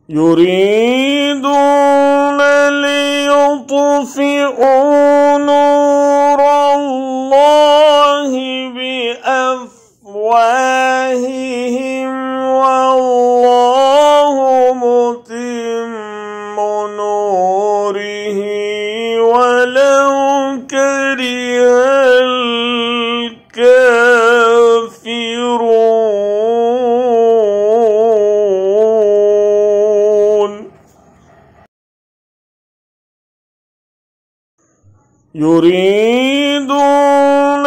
يريدون ليطفئوا نور الله بأفواههم والله متم نوره ولو كره الكافرون يريدون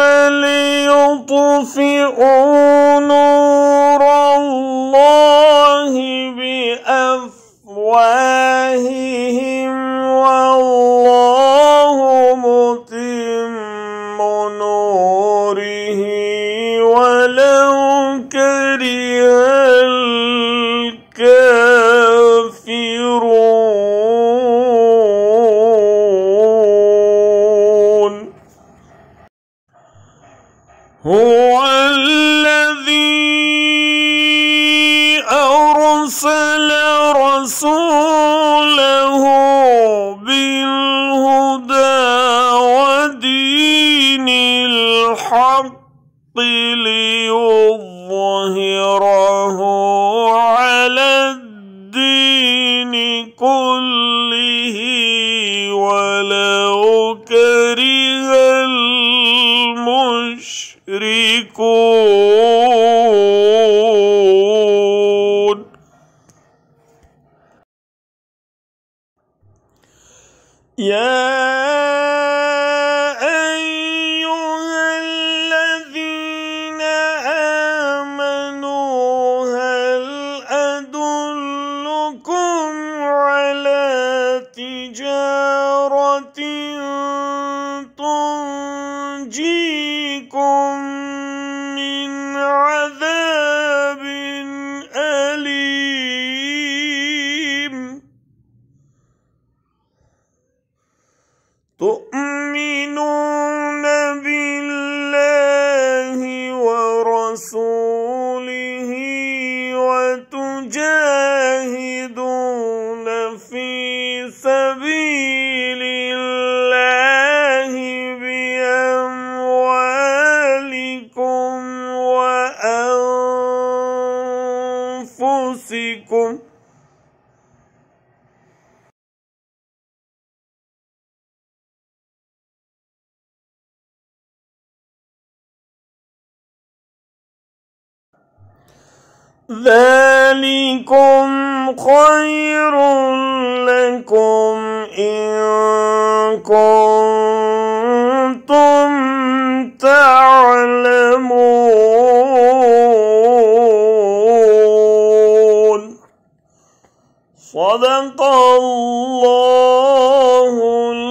ليطفئوا نور الله بأفواههم والله متم نوره ولو كره الكافرون هو الذي أرسل رسوله بالهدى ودين الحق ليظهره على الدين كله ولو كره المشركون يا أيها الذين آمنوا هل أدلكم على تجارة تنجيكم من عذاب أليم تؤمنون بالله ورسوله وتجاهدون في سبيل الله بأموالكم وأنفسكم ذلكم خير لكم إن كنتم تعلمون صدق الله